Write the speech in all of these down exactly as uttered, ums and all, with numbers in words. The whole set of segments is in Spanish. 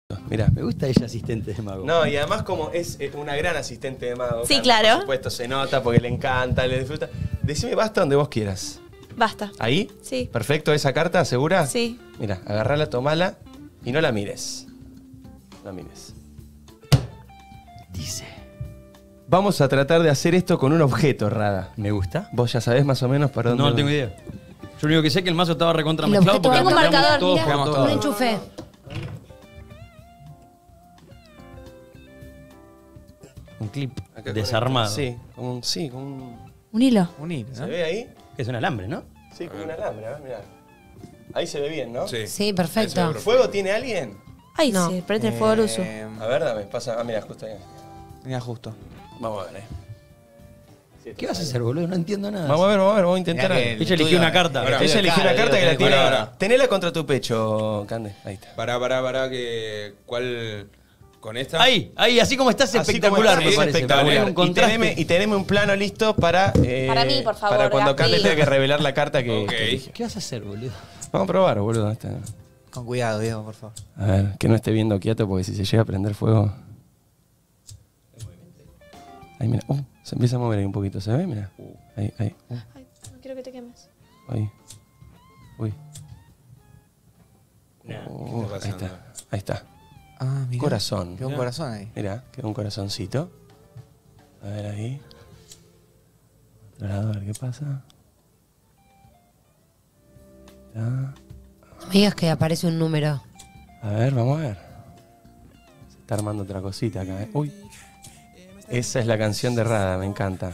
Mirá. Me gusta ella asistente de mago. No, y además como es una gran asistente de mago. Sí, claro. Por supuesto, se nota porque le encanta, le disfruta. Decime basta donde vos quieras. Basta. ¿Ahí? Sí. Perfecto, esa carta, ¿segura? Sí. Mira, agarrala, tomala y no la mires. No la mires. Dice. Vamos a tratar de hacer esto con un objeto, Rada. Me gusta. ¿Vos ya sabés más o menos para dónde? No, no tengo idea. Yo lo único que sé es que el mazo estaba recontra El mezclado objeto porque tengo un cambiamos marcador, todo, mirá. jugamos Un todo. enchufe. Un clip Acá desarmado. Sí, con un, sí, con un... Un hilo. Un hilo, ¿Se ¿no? ve ahí? Que es un alambre, ¿no? Sí, con un alambre, a ver, mirá. Ahí se ve bien, ¿no? Sí. Sí, perfecto. ¿Fuego tiene alguien? Ay, No. sí, prende el fuego al uso. Eh, A ver, dame, pasa. Ah, mira, justo ahí. Mira, justo. Vamos a ver, eh. ¿Qué vas a hacer, boludo? No entiendo nada. Vamos a ver, vamos a ver, vamos a intentar. Mirá que algo. el Ella eligió estudio- una carta. Ahora, Ella eligió una carta que la tiene. Pará, pará. Tenela contra tu pecho, Cande. Ahí está. Pará, pará, pará, que. ¿Cuál? ¿Con esta? Ahí, ahí, así como estás, Así espectacular, como me está, parece. es espectacular. Un Y contraste. teneme, y teneme un plano listo para. eh, Para mí, por favor, Para cuando Gaspi. Cande tenga que revelar la carta que. Ok. que eligió. ¿Qué vas a hacer, boludo? Vamos a probar, boludo. Esta. Con cuidado, Diego, por favor. A ver, que no esté viendo quieto porque si se llega a prender fuego. Ahí, mira. Uh, se empieza a mover ahí un poquito, ¿se ve? Mira. Ahí, ahí. Uh, Ay, no quiero que te quemes. ahí. Uy. ¿Qué Uh, está ahí pasando? está. Ahí está. Ah, mira. Corazón. Quedó un Mirá. corazón ahí. Mira, quedó un corazoncito. A ver ahí. Otro lado, a ver qué pasa. Está. No me digas que aparece un número. A ver, vamos a ver. Se está armando otra cosita acá. ¿eh? Uy. Esa es la canción de Rada, me encanta.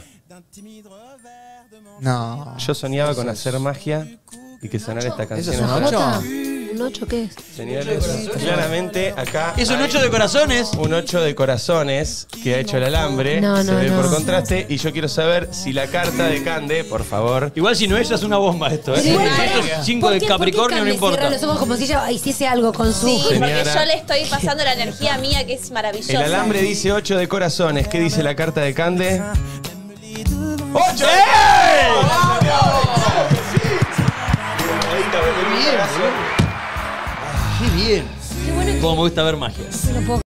No. Yo soñaba con hacer magia y que sonara esta canción. ¿Eso es un en ocho? Rada. ¿Un ocho qué es? Señores, claramente acá Es un hay ocho de corazones. un ocho de corazones que ha hecho el alambre. No, Se no, ve no. por contraste. Y yo quiero saber si la carta de Cande, por favor. Igual si no ella es una bomba esto, ¿eh? Sí, Si pará. esto es cinco ¿Por de qué- Capricornio, por no qué Cande cierra importa. los ojos como si ella hiciese algo con su... Sí, porque Señora. yo le estoy pasando la energía mía que es maravillosa. El alambre dice ocho de corazones. ¿Qué dice la carta de Cande? ¡ocho! Qué bien. Qué bueno que Como me gusta ver magia. no puedo